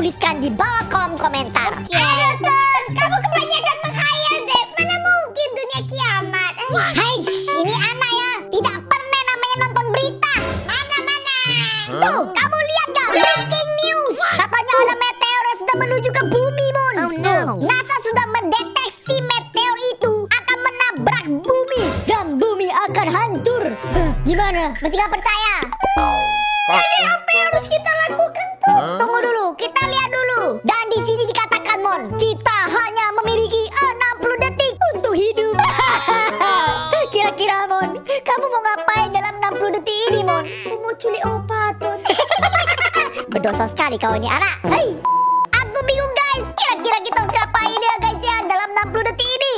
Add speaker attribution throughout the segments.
Speaker 1: tuliskan di bawah kolom komentar.
Speaker 2: Aduh, Tur, kamu kebanyakan menghayal deh. Mana mungkin dunia kiamat.
Speaker 1: Hai, ini Ana ya. Tidak pernah namanya nonton berita.
Speaker 2: Mana?
Speaker 1: Tuh, kamu lihat gak? Breaking news. Katanya ada meteor yang sudah menuju ke bumi, Mon.
Speaker 2: Oh, no.
Speaker 1: NASA sudah mendeteksi meteor itu akan menabrak bumi dan bumi akan hancur. Gimana? Masih gak percaya?
Speaker 2: Jadi apa yang harus kita lakukan, Tur?
Speaker 1: Tunggu dulu, kita lihat dulu. Dan di sini dikatakan, Mon, kita hanya memiliki 60 detik untuk hidup. Kira-kira, Mon, kamu mau ngapain dalam 60 detik ini, Mon?
Speaker 2: Aku mau culik opa, Tur.
Speaker 1: Berdosa sekali kau ini, anak. Hei, aku bingung, guys. Kira-kira kita harus ngapain ya, guys, ya, dalam 60 detik ini?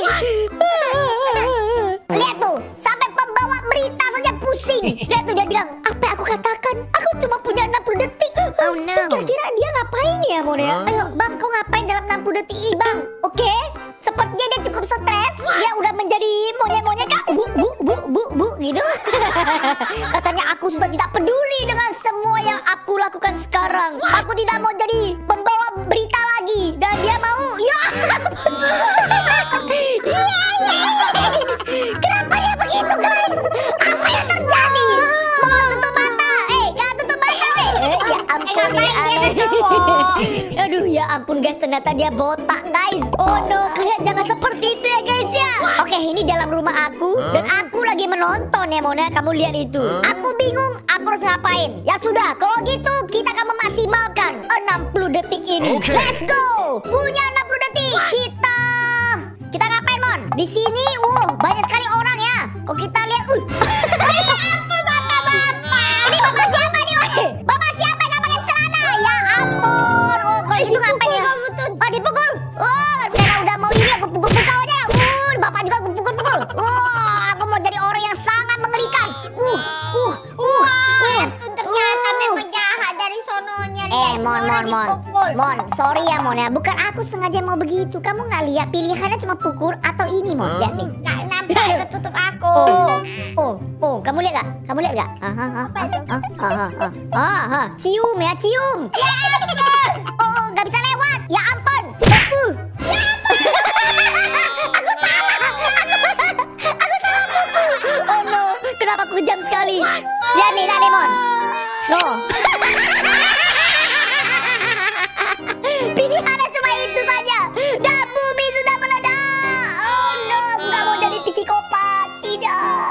Speaker 1: Lihat tuh, sampai pembawa berita saja pusing. Lihat tuh, dia bilang, apa yang aku katakan? Aku cuma punya 60 detik.
Speaker 2: Oh, no.
Speaker 1: Kira-kira dia ngapain ya, Mon ya? Ayo, Bang, kau ngapain dalam 60 detik ini, Bang? Oke, sepertinya dia cukup stres. Dia udah menjadi monyet-monyet, Kak. Bu, gitu. Katanya aku sudah tidak peduli dengan semua yang aku lakukan sekarang. Aku tidak mau jadi pembawa berita lagi. Dan dia mau, ya. Kenapa dia begitu, guys? Apa yang terjadi? Mau tutup mata? Gak tutup mata, ya ampun, aduh, ya ampun, guys. Ternyata dia botak, guys. Oh no, kalian jangan seperti itu ya, guys ya. Oke, ini dalam rumah aku dan aku lagi menonton ya, Mona. Kamu lihat itu. Aku bingung, aku harus ngapain. Ya sudah, kalau gitu kita akan memaksimalkan 60 detik ini.
Speaker 3: Oke.
Speaker 1: Let's go. Punya 60 detik. Kita ngapain, Mon? Di sini, banyak sekali orang ya. Kok kita lihat, ini bapak siapa nih, Mon? Bapak siapa yang pakai celana? Ya ampun. Oh, kalau gitu ngapain ya? Oh, dipukul. Oh, karena udah mau ini aku pukul kau aja. Bapak juga aku pukul. Aku mau jadi orang yang sangat mengerikan.
Speaker 2: Itu ternyata memang jahat dari sononya.
Speaker 1: Mon, sorry ya, Mon ya. Bukan aku sengaja mau begitu. Kamu nggak lihat pilihannya cuma pukul atau ini, Mon? Lihat nih.
Speaker 2: Gak nampak itu tutup aku.
Speaker 1: Oh, kamu lihat gak? Cium ya, cium. Oh, nggak bisa lewat. Ya ampun. Aku salah pukul. Oh no, kenapa aku kejam sekali? Lihat nih, Mon. No. Pilihannya cuma itu saja. Dan bumi sudah meledak. Oh no, aku gak mau jadi psikopat. Tidak.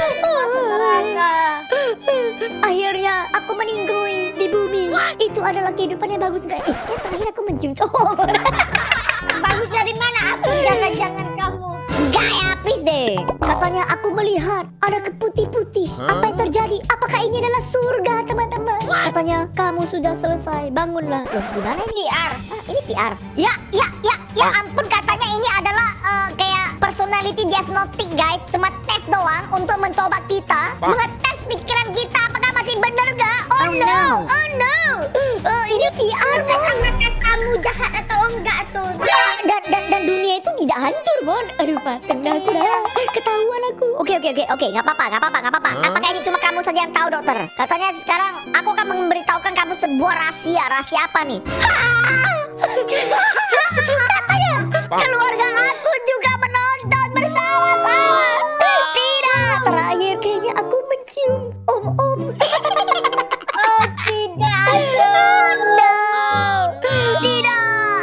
Speaker 1: Akhirnya aku meninggoy di bumi. Itu adalah kehidupan yang bagus, guys. Yang terakhir aku mencium cowok.
Speaker 2: Bagus dari mana? Aku jangan kamu.
Speaker 1: Enggak ya, please deh. Katanya aku melihat ada keputih-putih. Apa yang terjadi? Apakah ini adalah surga, teman-teman? Katanya kamu sudah selesai, bangunlah. Loh, gimana ini?
Speaker 2: VR.
Speaker 1: Ini VR. Ya ampun, katanya ini adalah kayak personality diagnostic, guys. Cuma tes doang untuk mencoba kita, mengetes pikiran kita apakah masih benar gak? Oh no. Ini VR, Mon.
Speaker 2: Apakah kamu jahat atau enggak, Tur?
Speaker 1: Dan dunia itu tidak hancur, Mon. Aduh, Pak, kena aku dah. Ketahuan aku. Oke. Nggak apa-apa. Apakah ini cuma kamu saja yang tahu, dokter? Katanya sekarang aku akan memberitahukan kamu sebuah rahasia. Rahasia apa nih? Katanya keluarga aku juga menonton bersama-sama. Tidak. Terakhir kayaknya aku mencium om-om.
Speaker 2: Oh, tidak.
Speaker 1: No. Tidak.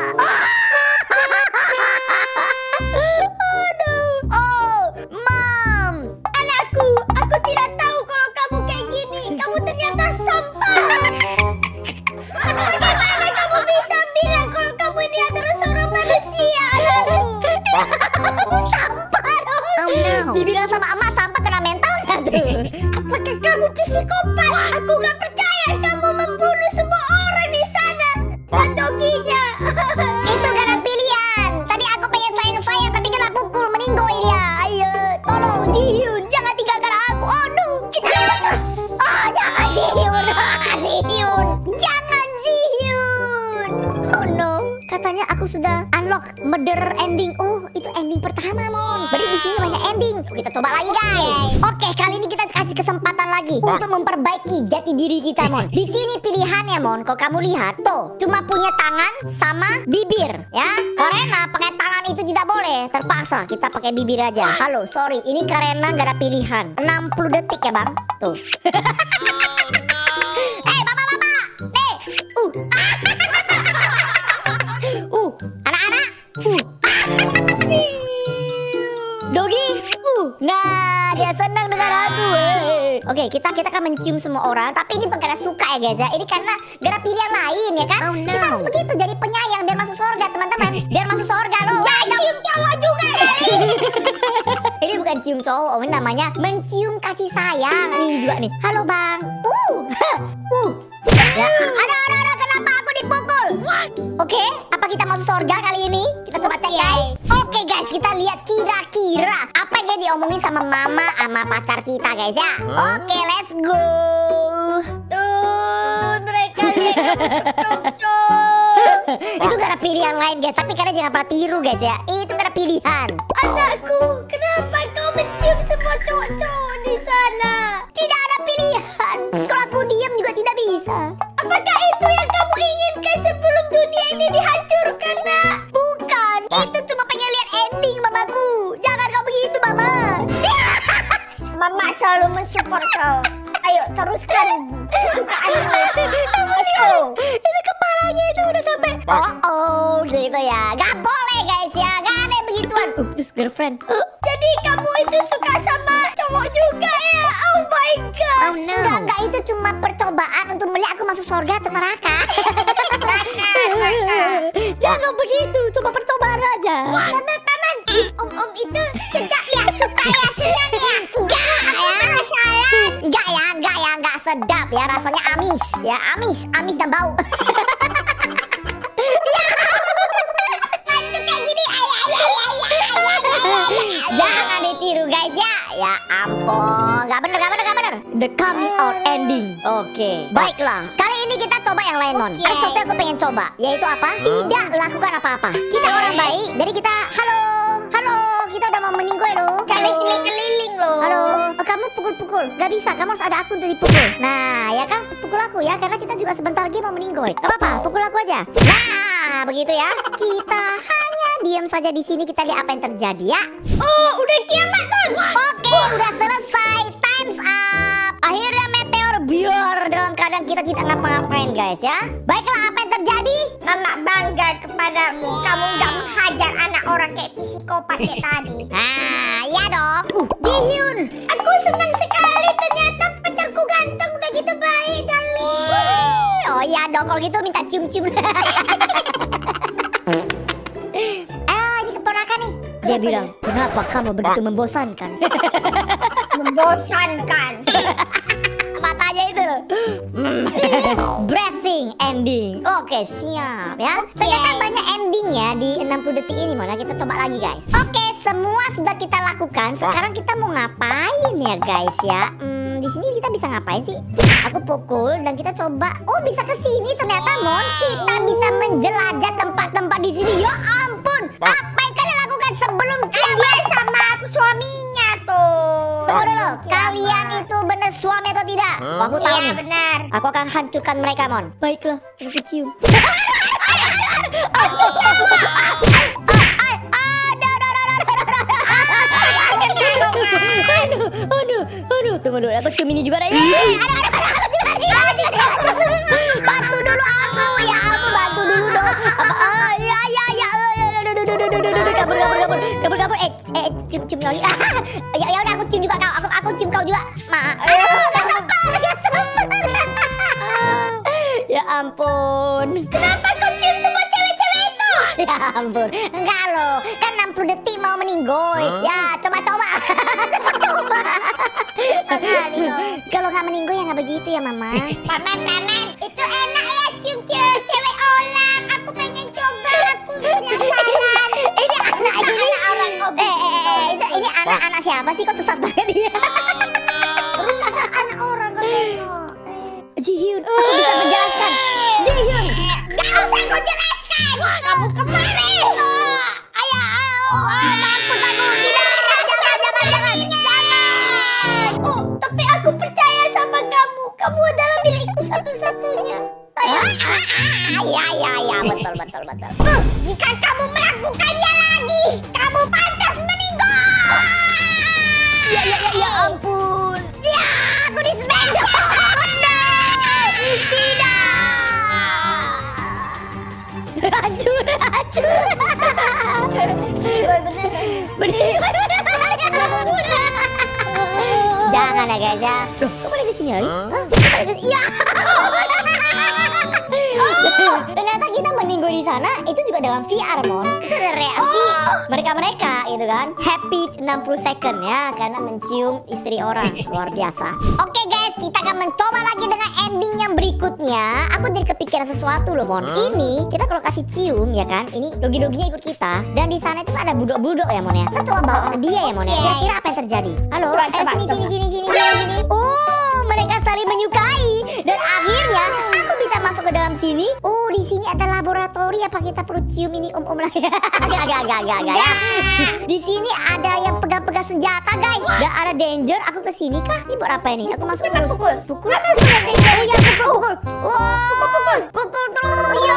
Speaker 1: Mom.
Speaker 2: Anakku, aku tidak tahu kalau kamu kayak gini. Kamu ternyata sampah. Bagaimana kamu bisa bilang kalau kamu ini adalah seorang manusia, anakku?
Speaker 1: Sampah dong. Dibilang sama emak sampah kena mental nggak tuh?
Speaker 2: Apakah kamu psikopat? Aku gak percaya kamu membunuh semua orang di sana. Dan doginya.
Speaker 1: Itu karena pilihan. Tadi aku pengen sayang-sayang tapi kena pukul, meninggoy dia. Ayo, tolong Jihyun, jangan tinggalkan aku. Oh no, kita putus. Oh, jangan Jihyun. Jangan Jihyun. Oh no, katanya aku sudah unlock murder ending. Oh, itu ending pertama, Mon. Berarti di sini banyak ending. Kita coba lagi, guys. Oke, kali ini kita kasih kesempatan lagi untuk memperbaiki jati diri kita, Mon. Di sini pilihannya, Mon. Kalau kamu lihat, tuh, cuma punya tangan sama bibir, ya. Karena pakai tangan itu tidak boleh. Terpaksa kita pakai bibir aja. Halo, sorry. Ini karena nggak ada pilihan. 60 detik ya, Bang. Tuh. Bapak-bapak. Nih. Anak-anak. Dogi. Nah, dia senang dengan aku. Oke, kita akan mencium semua orang. Tapi ini bukan karena suka ya, guys ya. Ini karena gak ada pilihan lain ya kan. Kita harus begitu, jadi penyayang biar masuk surga, teman-teman. Biar masuk surga loh.
Speaker 2: Cium cowok juga kali.
Speaker 1: Ini bukan cium cowok, ini namanya mencium kasih sayang. Ini juga nih. Halo, Bang. Ya, ada kenapa aku dipukul? Oke, apa kita masuk surga kali ini? Kita coba cek, guys. Oke, guys, kita lihat kira-kira apa yang diomongin sama mama sama pacar kita, guys ya. Oke, let's go.
Speaker 2: Tuh, mereka lihat kamu
Speaker 1: Itu gak ada pilihan lain, guys. Tapi kalian jangan pernah tiru, guys ya. Itu gak ada pilihan.
Speaker 2: Anakku, kenapa kau mencium semua cowok-cowok di sana?
Speaker 1: Tidak ada pilihan. Kalau aku diam juga tidak bisa.
Speaker 2: Apakah itu yang kamu inginkan sebelum dunia ini dihancurkan, nak?
Speaker 1: Bukan. Itu cuma pengen lihat ending, mamaku. Jangan kau begitu, mama.
Speaker 2: Mama selalu mensupport kau. Ayo, teruskan kesukaanmu. Let's go.
Speaker 1: Ini kepalanya itu udah sampai. Oh, gitu ya. Gak boleh, guys ya. Gak ada yang begituan. Terus girlfriend.
Speaker 2: Jadi kamu itu suka sama cowok juga ya? Oh my god.
Speaker 1: Oh no. Enggak, itu cuma percobaan untuk melihat aku masuk surga atau neraka. Jangan begitu, cuma percobaan aja.
Speaker 2: Paman, om itu sedap ya, suka ya, senang ya.
Speaker 1: Enggak sedap ya, rasanya amis ya, amis dan bau. Jangan ditiru, guys ya. Ya ampun, nggak bener. The coming out ending. Oke, baiklah. Kali ini kita coba yang lain, Mon. Ada sesuatu yang aku pengen coba, yaitu apa? Tidak lakukan apa-apa. Kita orang baik, jadi kita halo, kita udah mau meninggoy loh.
Speaker 2: Keliling loh.
Speaker 1: Halo, kamu pukul. Gak bisa, kamu harus ada aku untuk dipukul. Nah, ya kan, pukul aku ya, karena kita juga sebentar lagi mau meninggoy. Gak apa-apa, pukul aku aja. Nah, begitu ya. Kita hanya diam saja di sini, kita lihat apa yang terjadi ya.
Speaker 2: Oh, udah kiamat tuh.
Speaker 1: Oke, udah selesai. Time's up. Akhirnya meteor biar dalam keadaan kita tidak ngapa-ngapain, guys ya. Baiklah, apa yang terjadi?
Speaker 2: Mama bangga kepadamu. Kamu gak menghajar anak orang kayak psikopat kayak tadi.
Speaker 1: Nah, ya dong. Jihyun,
Speaker 2: Aku senang sekali, ternyata pacarku ganteng udah gitu baik, darling.
Speaker 1: oh ya dong, kalau gitu minta cium-cium. Ini keponakan nih. Dia bilang, kenapa kamu begitu membosankan?
Speaker 2: Membosankan.
Speaker 1: Matanya itu loh. Breathing ending. Oke, siap ya. Ternyata banyak endingnya di 60 detik ini. Mana kita coba lagi, guys. Oke, semua sudah kita lakukan. Sekarang kita mau ngapain ya, guys ya? Di sini kita bisa ngapain sih? Aku pukul dan kita coba. Oh, bisa ke sini ternyata, Mon. Kita bisa menjelajah tempat-tempat di sini. Ya ampun. Apa yang kalian lakukan sebelum
Speaker 2: Dia sama suaminya tuh.
Speaker 1: Tunggu dulu, kalian itu benar suami atau tidak? Aku tahu
Speaker 2: Iya
Speaker 1: nih.
Speaker 2: benar.
Speaker 1: Aku akan hancurkan mereka, Mon. Baiklah, aku cium. Aduh, tunggu dulu, aku cium ini juga deh. Bantu dulu aku, ya ampun, bantu dulu dong. Kabur. Cium kali. Ya udah, aku cium juga kau. Aku cium kau juga. Ya ampun.
Speaker 2: Kenapa kau cium semua cewek-cewek itu?
Speaker 1: Ya ampun. Enggak loh. Kan 60 detik mau meninggoy. Ya, coba. Kalau nggak meninggoy ya nggak begitu ya, Mama.
Speaker 2: Paman, itu enak ya cium cewek orang. Aku pengen coba. Aku penasaran.
Speaker 1: Ini anak ini.
Speaker 2: Orang ngobrol.
Speaker 1: Ini anak siapa sih? Kok sesat banget dia?
Speaker 2: Rusak anak orang kau tengok.
Speaker 1: Jihyun, aku bisa menjelaskan. Jihyun,
Speaker 2: Gak usah kau jelaskan. Kamu kemarin.
Speaker 1: Berdiri. Jangan ya guys ya. Loh, kok balik ke sini lagi? Iya. Ternyata kita meninggal di sana itu juga dalam VR, Mon. Itu ada reaksi mereka gitu kan. Happy 60 second ya karena mencium istri orang. Luar biasa. Oke guys, kita akan mencoba lagi dengan ending yang berikutnya. Aku jadi kepikiran sesuatu loh, Mon. Ini kita kalau kasih cium ya kan, ini dogi-doginya ikut kita. Dan di sana itu ada budok-budok ya, Mon ya. Kita coba bawa ke dia ya, Mon ya. Kira-kira apa yang terjadi? Halo, sini. Oh, mereka saling menyukai. Dan akhirnya aku bisa masuk ke dalam sini. Oh, di sini ada laboratori. Apa kita perlu cium ini om lah ya? Agak ya. Di sini ada yang pegang-pegang senjata guys. Dan ada danger. Aku ke sini kah? Ini buat apa ini? Aku masuk terus. Pukul. Oh ya, pukul. Wow, pukul terus. Yo,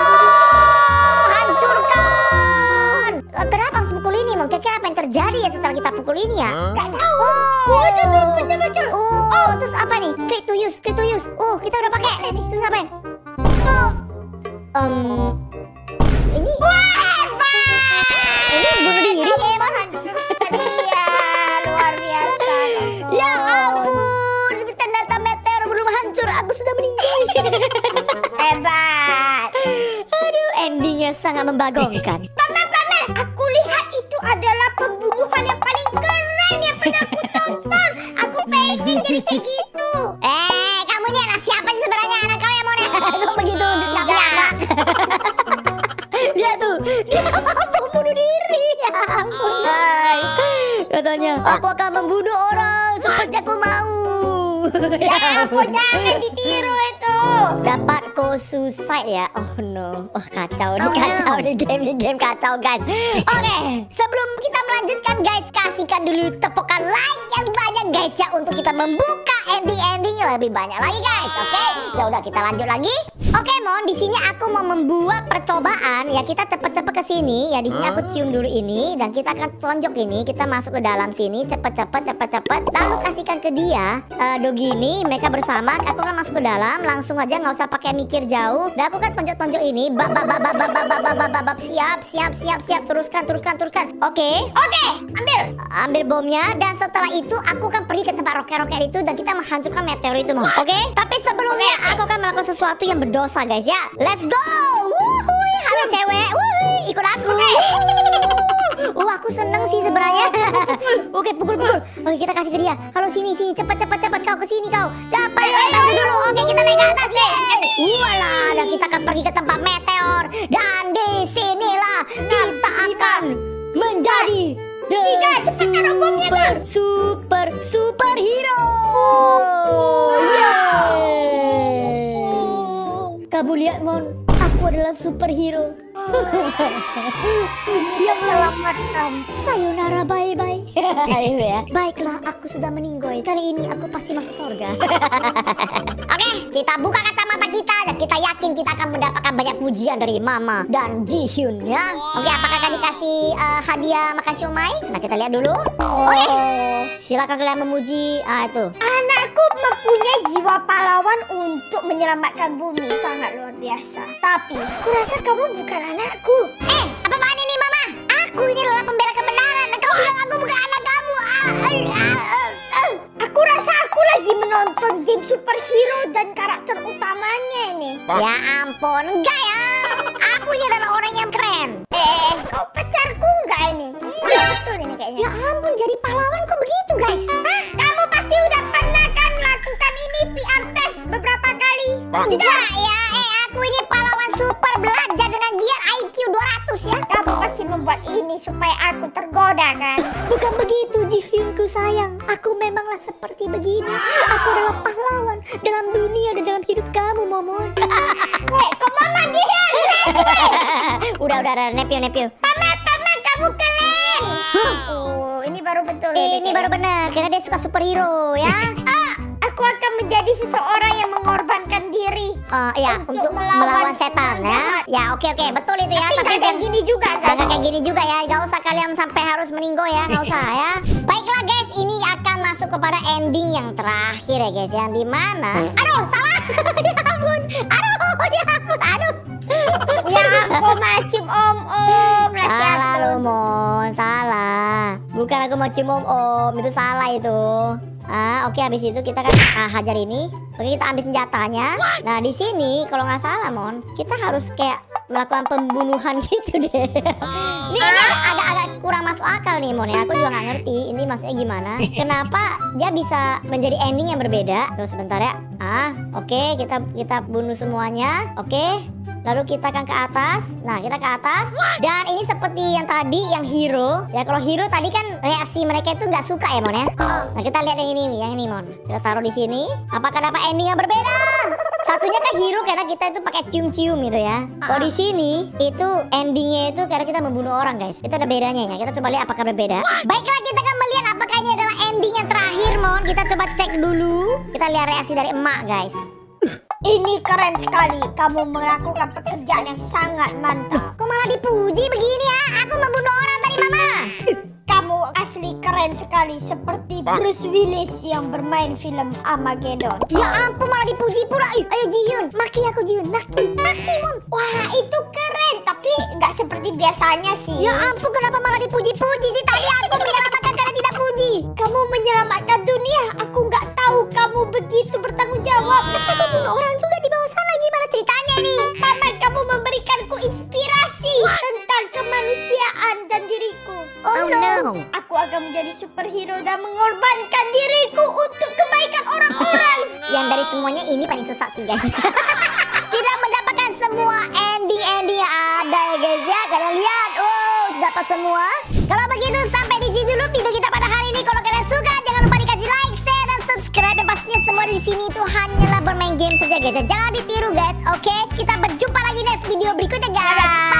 Speaker 1: hancurkan. Kenapa harus pukul ini, Mon? Kira-kira apa yang terjadi ya setelah kita pukul ini ya?
Speaker 2: Gak tahu. Betul.
Speaker 1: Oh, terus apa nih? Click to use. Oh, kita udah pakai. Terus ngapain? Ini
Speaker 2: Hebat.
Speaker 1: ini bunuh diri emang.
Speaker 2: Iya, luar biasa.
Speaker 1: Ya ampun, ternyata meteor belum hancur, aku sudah meninggal.
Speaker 2: Hebat.
Speaker 1: Aduh, endingnya sangat membagongkan.
Speaker 2: Pamer. Aku lihat itu adalah pembunuhan yang paling keren yang pernah aku tonton. Aku pengen jadi kayak gitu.
Speaker 1: Kamu ini anak siapa sih sebenarnya? Anak kau yang mau kok begitu? Nggak punya anak. Dia tuh, dia mau bunuh diri. Ya ampun. Katanya, aku akan membunuh orang seperti aku mau.
Speaker 2: Ya ampun, jangan ditiru itu.
Speaker 1: Dapat suicide ya. Oh no. Oh kacau nih game kacau guys. Oke, sebelum kita melanjutkan guys, kasihkan dulu tepukan like yang banyak guys ya untuk kita membuka ending yang lebih banyak lagi guys. Oke, ya udah kita lanjut lagi. Oke, Mon, di sini aku mau membuat percobaan ya. Kita cepet-cepet ke sini ya. Di sini aku cium dulu ini dan kita akan tonjok ini. Kita masuk ke dalam sini cepet-cepet. Lalu kasihkan ke dia dogi ini. Mereka bersama. Aku akan masuk ke dalam. Langsung aja, nggak usah pakai mikir jauh. Dan aku kan tonjok ini. Siap. Teruskan. Oke, ambil bomnya. Dan setelah itu aku akan pergi ke tempat roket-roket itu dan kita menghancurkan meteor itu, Mon. Oke? Tapi sebelumnya aku akan melakukan sesuatu yang berdosa guys ya. Let's go. Wuhui, halo cewek. Wuhui, ikut aku. Aku seneng sih sebenarnya. Oke, pukul. Oke, kita kasih ke dia. Halo, sini, cepat. Kau ke sini kau. Cepat, bantu dulu. Oke, kita naik ke atas ya. Walah, dan kita akan pergi ke tempat meteor. Dan di sinilah kita akan menjadi superhero. Kamu lihat, Mon, aku adalah superhero.
Speaker 2: Dia selamatkan.
Speaker 1: Sayonara, bye-bye. Ya. Baiklah, aku sudah meninggoy. Kali ini aku pasti masuk surga. Oke, kita buka kacamata kita dan kita yakin kita akan mendapatkan banyak pujian dari Mama dan Jihyun ya. Oke, apakah akan dikasih hadiah makan siomay? Nah, kita lihat dulu. Oke, silakan kalian memuji. Itu.
Speaker 2: Anakku mempunyai jiwa pahlawan untuk menyelamatkan bumi. Sangat luar biasa. Tapi, kurasa kamu bukan anakku.
Speaker 1: Apaan ini, Mama? Aku ini adalah pembela kebenaran dan kau bilang aku bukan anak kamu.
Speaker 2: Aku rasa aku lagi menonton game superhero dan karakter utamanya ini.
Speaker 1: Ya ampun, enggak ya. Aku ini adalah orang yang keren.
Speaker 2: Kau pacarku enggak ini? Betul ini kayaknya.
Speaker 1: Ya ampun, jadi pahlawan kok begitu, guys?
Speaker 2: Hah? Kamu pasti udah pernah kan melakukan ini PR test beberapa kali?
Speaker 1: Enggak ya, aku ini pahlawan super belajar dengan giat IQ 200 ya.
Speaker 2: Kamu pasti membuat ini supaya aku tergoda kan?
Speaker 1: Bukan begitu, Jihyunku sayang. Aku memanglah seperti begini. Aku adalah pahlawan dalam dunia dan dalam hidup kamu, Momon.
Speaker 2: Kok Mama Jihyun?
Speaker 1: Udah, nepio.
Speaker 2: Pamer, kamu keren. Oh, ini baru betul.
Speaker 1: Ini baru benar, karena dia suka superhero ya.
Speaker 2: Aku akan menjadi seseorang yang mengorbankan diri.
Speaker 1: Ya, untuk melawan setan ya. Ya, oke, betul itu ya.
Speaker 2: Tapi kayak gini juga kan?
Speaker 1: Kayak gini juga ya. Gak usah kalian sampai harus meninggal ya, gak usah ya. Baiklah guys, ini akan masuk kepada ending yang terakhir ya guys, yang dimana? Aduh, salah. Ya ampun. Aduh.
Speaker 2: Ya ampun, macam om.
Speaker 1: Salah lu, Mon. Bukan aku mau cium om, itu salah itu. Oke, habis itu kita kan hajar ini. Oke, kita ambil senjatanya. Nah, di sini kalau nggak salah, Mon, kita harus kayak melakukan pembunuhan gitu deh. Ini agak kurang masuk akal nih, Mon ya. Aku juga nggak ngerti ini maksudnya gimana. Kenapa dia bisa menjadi ending yang berbeda? Tuh sebentar ya. Oke, kita bunuh semuanya. Oke. Lalu kita akan ke atas. Nah, kita ke atas. Dan ini seperti yang tadi, yang hero. Ya, kalau hero tadi kan reaksi mereka itu nggak suka ya, Mon ya. Nah, kita lihat yang ini, Mon. Kita taruh di sini. Apakah dapat ending yang berbeda? Satunya kan hero karena kita itu pakai cium-cium gitu ya. Kalau di sini itu endingnya itu karena kita membunuh orang, guys. Itu ada bedanya ya. Kita coba lihat apakah berbeda. Baiklah, kita akan melihat apakah ini adalah ending yang terakhir, Mon. Kita coba cek dulu. Kita lihat reaksi dari emak, guys.
Speaker 2: Ini keren sekali. Kamu melakukan pekerjaan yang sangat mantap.
Speaker 1: Kok malah dipuji begini ya? Aku membunuh orang tadi, Mama.
Speaker 2: Kamu asli keren sekali, seperti Bruce Willis yang bermain film Armageddon.
Speaker 1: Ya ampun, malah dipuji pula. Ayo Jihyun, maki aku Jihyun. Maki, Mon.
Speaker 2: Wah, itu keren, tapi nggak seperti biasanya sih.
Speaker 1: Ya ampun, kenapa malah dipuji-puji sih? Tadi aku menyelamatkan karena tidak puji.
Speaker 2: Kamu menyelamatkan dunia. Aku nggak tahu kamu begitu bertanggung jawab.
Speaker 1: Tapi aku bunuh orang juga di bawah sana. Gimana ceritanya nih?
Speaker 2: Paman, kamu memberikanku inspirasi tentang kemanusiaan dan diriku.
Speaker 1: Oh no.
Speaker 2: Aku akan menjadi superhero dan mengorbankan diriku untuk kebaikan orang-orang.
Speaker 1: Yang dari semuanya ini paling sesat sih, guys. Tidak mendapatkan semua ending-ending yang ada ya, guys ya. Kalian lihat, dapat semua. Kalau begitu sampai di sini dulu video kita pada hari ini. Kalau kalian suka jangan lupa dikasih like, share, dan subscribe. Dan pastinya semua di sini itu hanyalah bermain game saja, guys. Jangan ditiru, guys. Oke, kita berjumpa lagi next video berikutnya, guys.